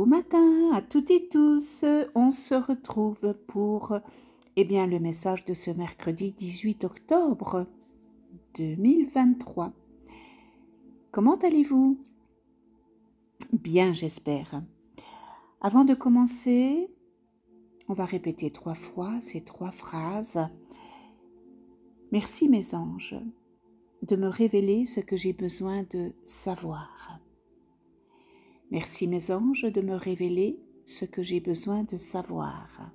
Beau matin à toutes et tous, on se retrouve pour le message de ce mercredi 18 octobre 2023. Comment allez-vous? Bien, j'espère. Avant de commencer, on va répéter 3 fois ces 3 phrases. Merci mes anges de me révéler ce que j'ai besoin de savoir. Merci mes anges de me révéler ce que j'ai besoin de savoir.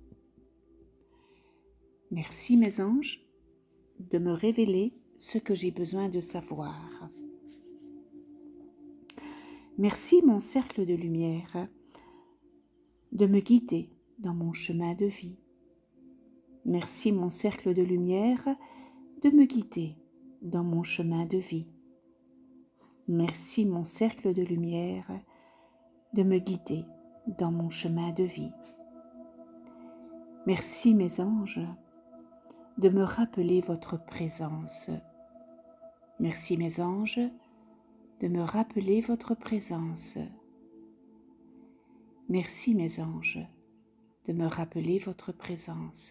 Merci mes anges de me révéler ce que j'ai besoin de savoir. Merci mon cercle de lumière de me guider dans mon chemin de vie. Merci mon cercle de lumière de me guider dans mon chemin de vie. Merci mon cercle de lumière de me guider dans mon chemin de vie. Merci mes anges de me rappeler votre présence. Merci mes anges de me rappeler votre présence. Merci mes anges de me rappeler votre présence.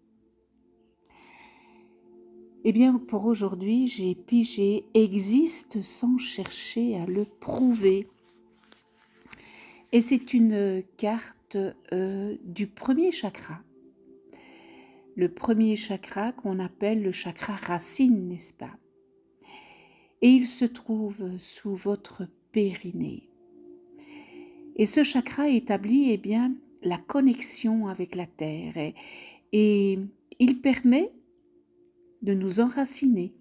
Eh bien, pour aujourd'hui, j'ai pigé « existe sans chercher à le prouver ». Et c'est une carte du premier chakra. Le premier chakra qu'on appelle le chakra racine, n'est-ce pas? Et il se trouve sous votre périnée. Et ce chakra établit la connexion avec la terre et il permet de nous enraciner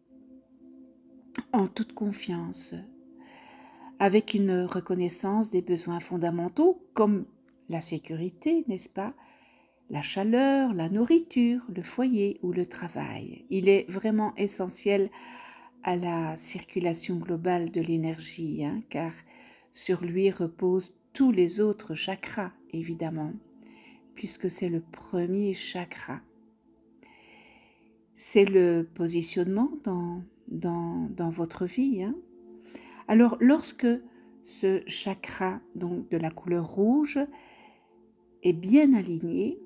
en toute confiance, avec une reconnaissance des besoins fondamentaux comme la sécurité, n'est-ce pas? La chaleur, la nourriture, le foyer ou le travail. Il est vraiment essentiel à la circulation globale de l'énergie, car sur lui reposent tous les autres chakras, évidemment, puisque c'est le premier chakra. C'est le positionnement dans votre vie. Alors, lorsque ce chakra donc de la couleur rouge est bien aligné,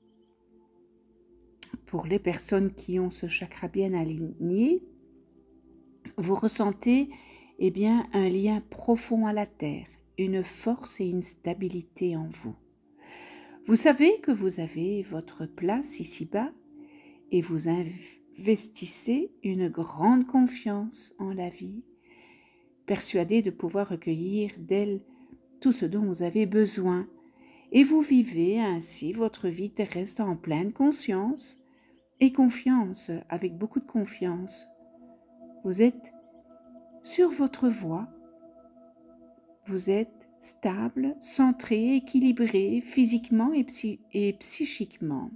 pour les personnes qui ont ce chakra bien aligné, vous ressentez un lien profond à la terre, une force et une stabilité en vous. Vous savez que vous avez votre place ici-bas et vous investissez une grande confiance en la vie, persuadé de pouvoir recueillir d'elle tout ce dont vous avez besoin. Et vous vivez ainsi votre vie terrestre en pleine conscience et confiance, avec beaucoup de confiance. Vous êtes sur votre voie, vous êtes stable, centré, équilibré physiquement et psychiquement.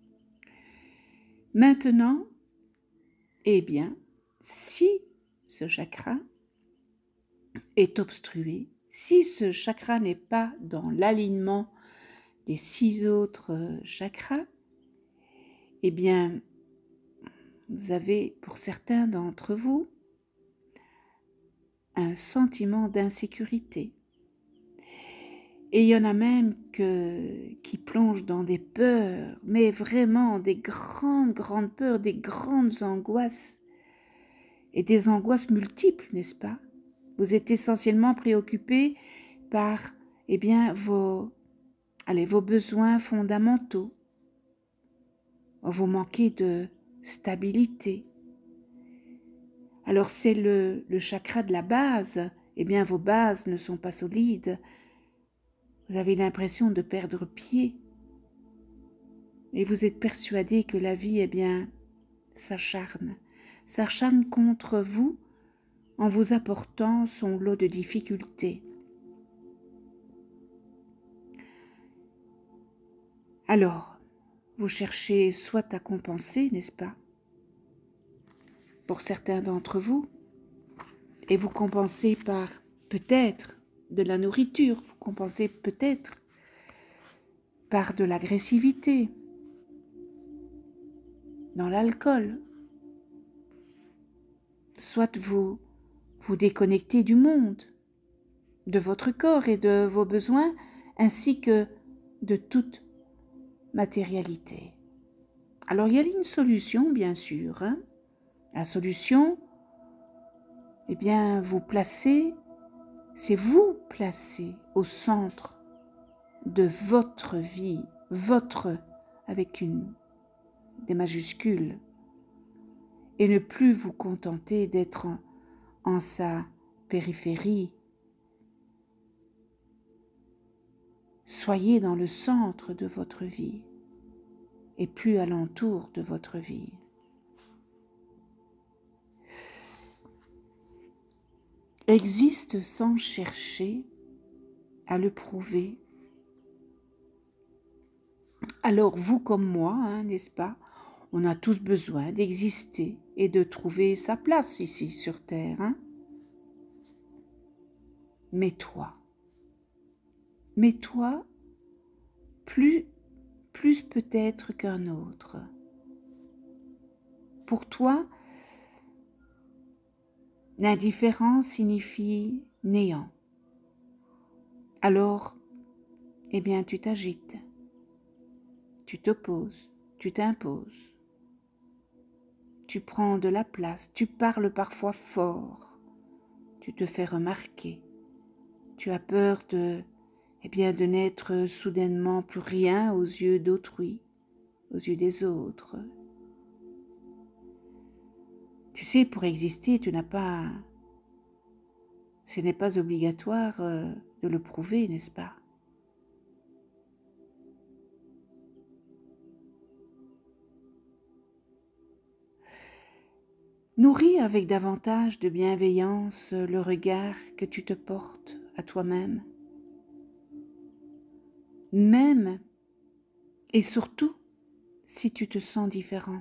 Maintenant, si ce chakra est obstrué, si ce chakra n'est pas dans l'alignement des 6 autres chakras, vous avez, pour certains d'entre vous, un sentiment d'insécurité. Et il y en a même qui plongent dans des peurs, mais vraiment des grandes peurs, des grandes angoisses, et des angoisses multiples, n'est-ce pas? Vous êtes essentiellement préoccupés par vos besoins fondamentaux. Vous manquez de stabilité. Alors c'est le chakra de la base, vos bases ne sont pas solides. Vous avez l'impression de perdre pied. Et vous êtes persuadé que la vie, s'acharne contre vous en vous apportant son lot de difficultés. Alors, vous cherchez soit à compenser, n'est-ce pas? Pour certains d'entre vous, et vous compensez par peut-être de la nourriture, vous compensez peut-être par de l'agressivité, dans l'alcool, soit vous déconnectez du monde, de votre corps et de vos besoins, ainsi que de toute matérialité. Alors il y a une solution, bien sûr. La solution, eh bien, c'est vous placer au centre de votre vie, votre, avec des majuscules, et ne plus vous contenter d'être en sa périphérie. Soyez dans le centre de votre vie et plus alentour de votre vie. Existe sans chercher à le prouver. Alors vous comme moi, n'est-ce pas, on a tous besoin d'exister et de trouver sa place ici sur Terre. Mais toi plus peut-être qu'un autre. Pour toi, l'indifférence signifie néant. Alors, eh bien, tu t'agites, tu t'opposes, tu t'imposes, tu prends de la place, tu parles parfois fort, tu te fais remarquer, tu as peur de n'être soudainement plus rien aux yeux d'autrui, aux yeux des autres. Tu sais, pour exister, ce n'est pas obligatoire de le prouver, n'est-ce pas? Nourris avec davantage de bienveillance le regard que tu te portes à toi-même. Même et surtout si tu te sens différent.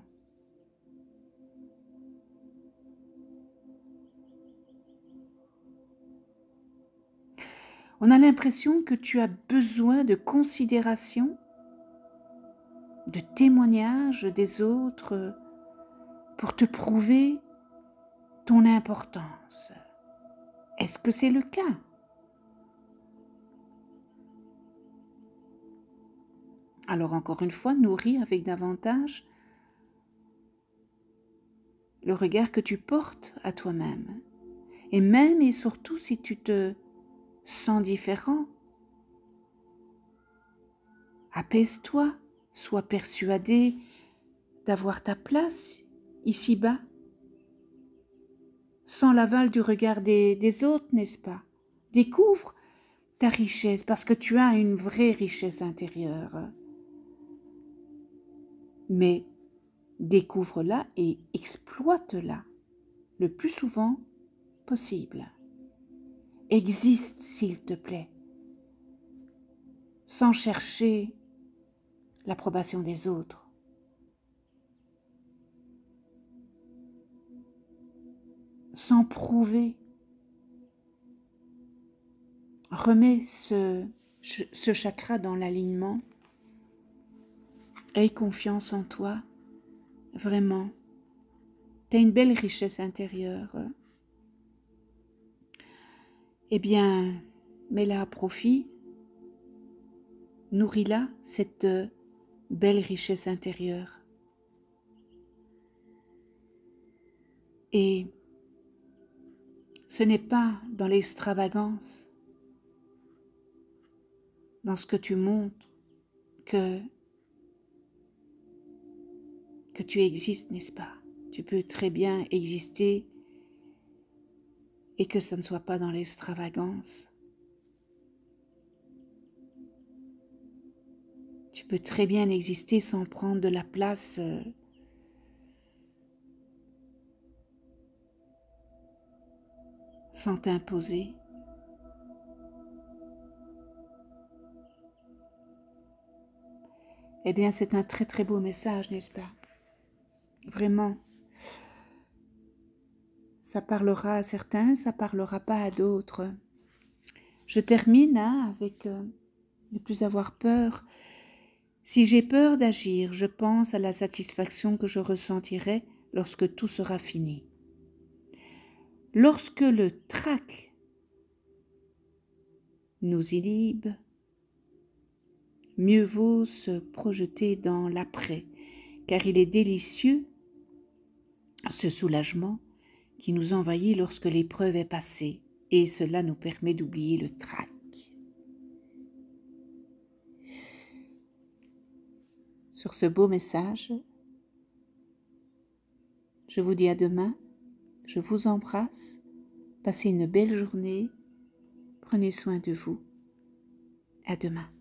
On a l'impression que tu as besoin de considération, de témoignages des autres pour te prouver ton importance. Est-ce que c'est le cas? Alors encore une fois, nourris avec davantage le regard que tu portes à toi-même. Et même et surtout si tu te sens différent, apaise-toi, sois persuadé d'avoir ta place ici-bas, sans l'aval du regard des autres, n'est-ce pas? Découvre ta richesse parce que tu as une vraie richesse intérieure. Mais découvre-la et exploite-la le plus souvent possible. Existe, s'il te plaît, sans chercher l'approbation des autres. Sans prouver. Remets ce chakra dans l'alignement. Aie confiance en toi. Vraiment. Tu as une belle richesse intérieure. Eh bien, mets-la à profit. Nourris-la, cette belle richesse intérieure. Et ce n'est pas dans l'extravagance, dans ce que tu montres, que tu existes, n'est-ce pas? Tu peux très bien exister et que ça ne soit pas dans l'extravagance. Tu peux très bien exister sans prendre de la place sans t'imposer. Eh bien, c'est un très très beau message, n'est-ce pas? Vraiment. Ça parlera à certains, ça parlera pas à d'autres. Je termine avec ne plus avoir peur. Si j'ai peur d'agir, je pense à la satisfaction que je ressentirai lorsque tout sera fini. Lorsque le trac nous inhibe, mieux vaut se projeter dans l'après, car il est délicieux, ce soulagement qui nous envahit lorsque l'épreuve est passée, et cela nous permet d'oublier le trac. Sur ce beau message, je vous dis à demain, je vous embrasse, passez une belle journée, prenez soin de vous, à demain.